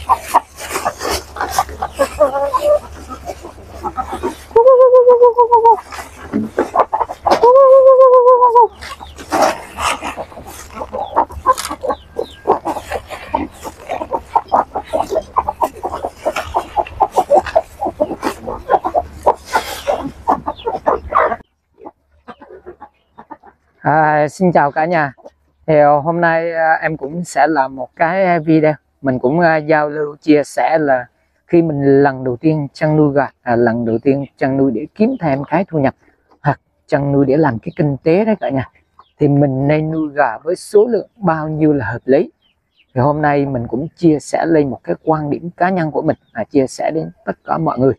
Xin chào cả nhà. Thì hôm nay em cũng sẽ làm một cái video mình cũng giao lưu chia sẻ là khi mình lần đầu tiên chăn nuôi gà, lần đầu tiên chăn nuôi để kiếm thêm cái thu nhập hoặc chăn nuôi để làm cái kinh tế đấy cả nhà, thì mình nên nuôi gà với số lượng bao nhiêu là hợp lý. Thì hôm nay mình cũng chia sẻ lên một cái quan điểm cá nhân của mình, chia sẻ đến tất cả mọi người.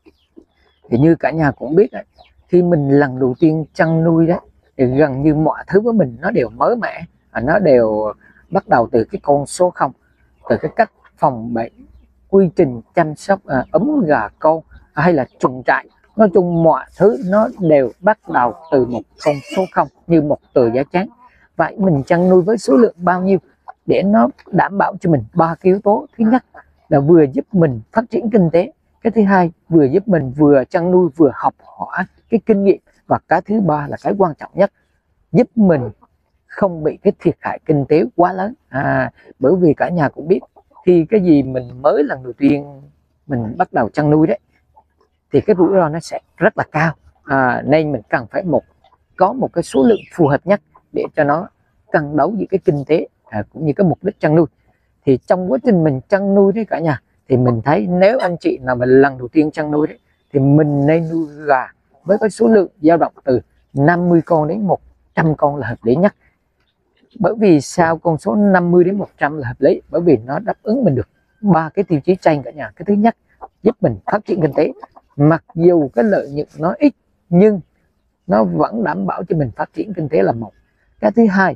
Thì như cả nhà cũng biết đấy, khi mình lần đầu tiên chăn nuôi đấy thì gần như mọi thứ với mình nó đều mới mẻ, nó đều bắt đầu từ cái con số 0, từ cái cách phòng bệnh, quy trình chăm sóc ấm gà con hay là chuồng trại. Nói chung mọi thứ nó đều bắt đầu từ một con số 0 như một tờ giấy trắng. Vậy mình chăn nuôi với số lượng bao nhiêu để nó đảm bảo cho mình ba cái yếu tố. Thứ nhất là vừa giúp mình phát triển kinh tế, cái thứ hai vừa giúp mình vừa chăn nuôi vừa học hỏi cái kinh nghiệm, và cái thứ ba là cái quan trọng nhất, giúp mình không bị cái thiệt hại kinh tế quá lớn. Bởi vì cả nhà cũng biết, khi cái gì mình mới lần đầu tiên mình bắt đầu chăn nuôi đấy thì cái rủi ro nó sẽ rất là cao, nên mình cần phải có một cái số lượng phù hợp nhất để cho nó cân đối giữa cái kinh tế cũng như cái mục đích chăn nuôi. Thì trong quá trình mình chăn nuôi đấy cả nhà, thì mình thấy nếu anh chị nào mình lần đầu tiên chăn nuôi đấy thì mình nên nuôi gà với cái số lượng dao động từ 50 con đến 100 con là hợp lý nhất. Bởi vì sao con số 50 đến 100 là hợp lý? Bởi vì nó đáp ứng mình được ba cái tiêu chí trên cả nhà. Cái thứ nhất, giúp mình phát triển kinh tế, mặc dù cái lợi nhuận nó ít nhưng nó vẫn đảm bảo cho mình phát triển kinh tế là một. Cái thứ hai,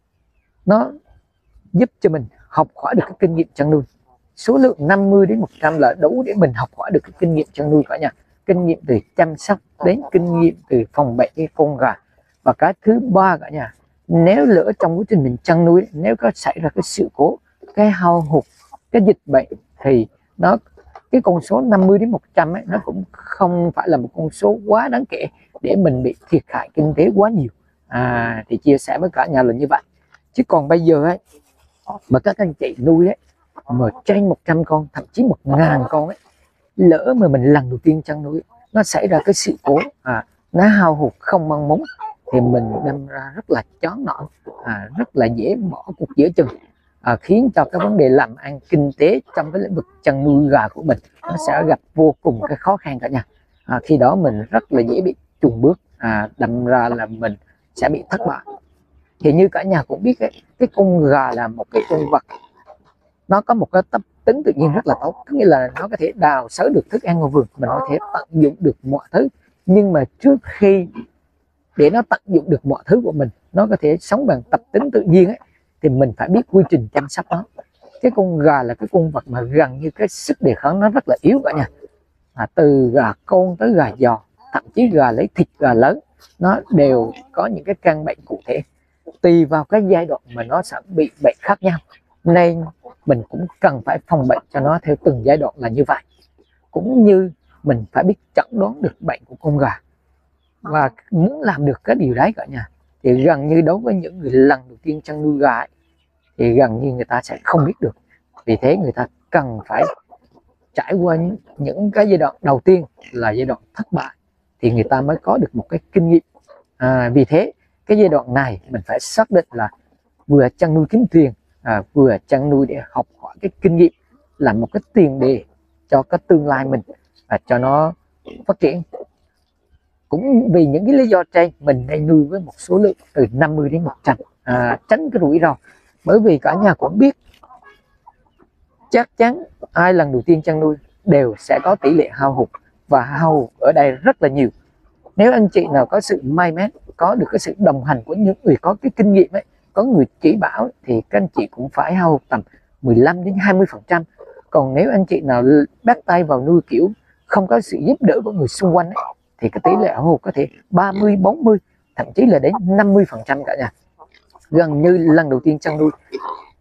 nó giúp cho mình học hỏi được cái kinh nghiệm chăn nuôi. Số lượng 50 đến 100 là đủ để mình học hỏi được cái kinh nghiệm chăn nuôi cả nhà. Kinh nghiệm từ chăm sóc đến kinh nghiệm từ phòng bệnh cái con gà. Và cái thứ ba cả nhà, nếu lỡ trong quá trình mình chăn nuôi, nếu có xảy ra cái sự cố, cái hao hụt, cái dịch bệnh, thì cái con số 50 đến 100 ấy, nó cũng không phải là một con số quá đáng kể để mình bị thiệt hại kinh tế quá nhiều. Thì chia sẻ với cả nhà là như vậy. Chứ còn bây giờ ấy, mà các anh chị nuôi ấy mà trên 100 con, thậm chí 1000 con ấy, lỡ mà mình lần đầu tiên chăn nuôi nó xảy ra cái sự cố, nó hao hụt không mong muốn, thì mình đâm ra rất là chán nản, rất là dễ bỏ cuộc giữa chừng, khiến cho cái vấn đề làm ăn kinh tế trong cái lĩnh vực chăn nuôi gà của mình nó sẽ gặp vô cùng cái khó khăn cả nhà. Khi đó mình rất là dễ bị chùn bước, đâm ra là mình sẽ bị thất bại. Thì như cả nhà cũng biết ấy, cái con gà là một cái con vật nó có một cái tập tính tự nhiên rất là tốt, có nghĩa là nó có thể đào xới được thức ăn ngoài vườn, mình có thể tận dụng được mọi thứ. Nhưng mà trước khi để nó tận dụng được mọi thứ của mình, nó có thể sống bằng tập tính tự nhiên ấy, thì mình phải biết quy trình chăm sóc nó. Cái con gà là cái con vật mà gần như cái sức đề kháng nó rất là yếu cả nhà. Từ gà con tới gà giò, thậm chí gà lấy thịt gà lớn, nó đều có những cái căn bệnh cụ thể, tùy vào cái giai đoạn mà nó sẽ bị bệnh khác nhau. Nên mình cũng cần phải phòng bệnh cho nó theo từng giai đoạn là như vậy. Cũng như mình phải biết chẩn đoán được bệnh của con gà. Và muốn làm được cái điều đấy cả nhà, thì gần như đối với những người lần đầu tiên chăn nuôi gà ấy, thì gần như người ta sẽ không biết được. Vì thế người ta cần phải trải qua những cái giai đoạn đầu tiên là giai đoạn thất bại, thì người ta mới có được một cái kinh nghiệm. Vì thế cái giai đoạn này mình phải xác định là vừa chăn nuôi kiếm tiền, vừa chăn nuôi để học hỏi cái kinh nghiệm, là một cái tiền đề cho cái tương lai mình và cho nó phát triển. Cũng vì những cái lý do trên, mình nên nuôi với một số lượng từ 50 đến 100, tránh cái rủi ro. Bởi vì cả nhà cũng biết, chắc chắn ai lần đầu tiên chăn nuôi đều sẽ có tỷ lệ hao hụt, và hao hụt ở đây rất là nhiều. Nếu anh chị nào có sự may mắn, có được cái sự đồng hành của những người có cái kinh nghiệm ấy, có người chỉ bảo ấy, thì các anh chị cũng phải hao hụt tầm 15 đến 20%. Còn nếu anh chị nào bắt tay vào nuôi kiểu không có sự giúp đỡ của người xung quanh ấy, thì cái tỷ lệ hao hụt có thể 30, 40, thậm chí là đến 50% cả nhà. Gần như lần đầu tiên chăn nuôi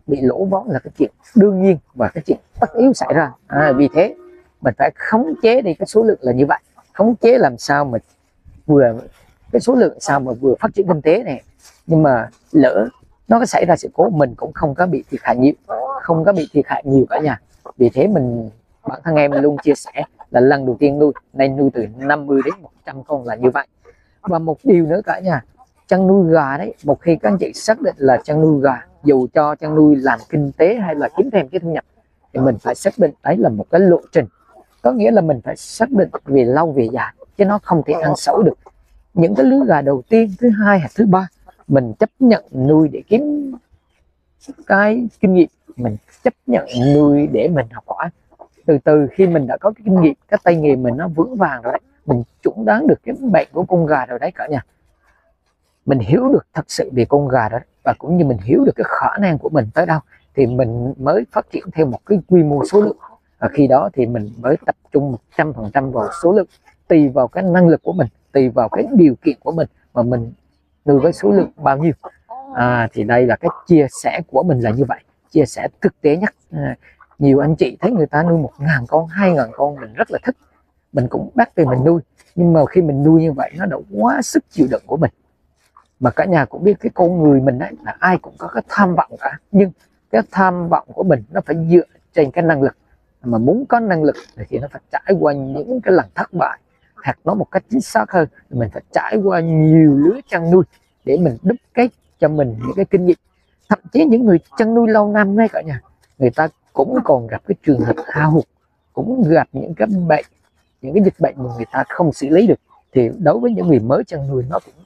bị lỗ vốn là cái chuyện đương nhiên và cái chuyện tất yếu xảy ra. Vì thế mình phải khống chế đi cái số lượng là như vậy, khống chế làm sao mà vừa cái số lượng sao mà vừa phát triển kinh tế này, nhưng mà lỡ nó có xảy ra sự cố mình cũng không có bị thiệt hại nhiều, không có bị thiệt hại nhiều cả nhà. Vì thế bản thân em luôn chia sẻ là lần đầu tiên nuôi nên nuôi từ 50 đến 100 con là như vậy. Và một điều nữa cả nhà, chăn nuôi gà đấy, một khi các anh chị xác định là chăn nuôi gà, dù cho chăn nuôi làm kinh tế hay là kiếm thêm cái thu nhập, thì mình phải xác định đấy là một cái lộ trình, có nghĩa là mình phải xác định về lâu về dài, chứ nó không thể ăn xấu được. Những cái lứa gà đầu tiên, thứ hai hay thứ ba mình chấp nhận nuôi để kiếm cái kinh nghiệm, mình chấp nhận nuôi để mình học hỏi. Từ từ khi mình đã có cái kinh nghiệm, cái tay nghề mình nó vững vàng rồi đấy, mình chuẩn đoán được cái bệnh của con gà rồi đấy cả nhà, mình hiểu được thật sự về con gà đó, và cũng như mình hiểu được cái khả năng của mình tới đâu, thì mình mới phát triển theo một cái quy mô số lượng. Và khi đó thì mình mới tập trung 100% vào số lượng, tùy vào cái năng lực của mình, tùy vào cái điều kiện của mình mà mình nuôi với số lượng bao nhiêu. Thì đây là cái chia sẻ của mình là như vậy, chia sẻ thực tế nhất. Nhiều anh chị thấy người ta nuôi 1.000 con, 2.000 con, mình rất là thích, mình cũng bắt về mình nuôi, nhưng mà khi mình nuôi như vậy nó đã quá sức chịu đựng của mình. Mà cả nhà cũng biết cái con người mình ấy, là ai cũng có cái tham vọng cả, nhưng cái tham vọng của mình nó phải dựa trên cái năng lực. Mà muốn có năng lực thì nó phải trải qua những cái lần thất bại, hoặc nói một cách chính xác hơn, mình phải trải qua nhiều lứa chăn nuôi để mình đúc kết cho mình những cái kinh nghiệm. Thậm chí những người chăn nuôi lâu năm ngay cả nhà, người ta cũng còn gặp cái trường hợp hao hụt, cũng gặp những cái bệnh, những cái dịch bệnh mà người ta không xử lý được. Thì đối với những người mới chăn nuôi nó cũng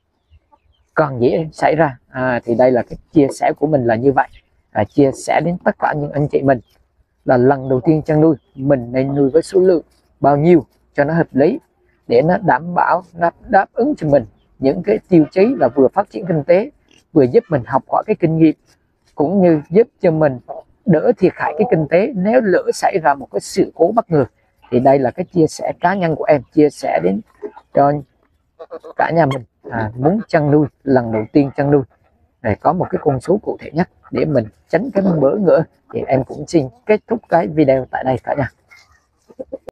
còn dễ xảy ra. Thì đây là cái chia sẻ của mình là như vậy, chia sẻ đến tất cả những anh chị mình là lần đầu tiên chăn nuôi mình nên nuôi với số lượng bao nhiêu cho nó hợp lý, để nó đảm bảo, nó đáp ứng cho mình những cái tiêu chí là vừa phát triển kinh tế, vừa giúp mình học hỏi cái kinh nghiệm, cũng như giúp cho mình đỡ thiệt hại cái kinh tế nếu lỡ xảy ra một cái sự cố bất ngờ. Thì đây là cái chia sẻ cá nhân của em, chia sẻ đến cho cả nhà mình muốn chăn nuôi, lần đầu tiên chăn nuôi, để có một cái con số cụ thể nhất để mình tránh cái bỡ ngỡ. Thì em cũng xin kết thúc cái video tại đây cả nhà.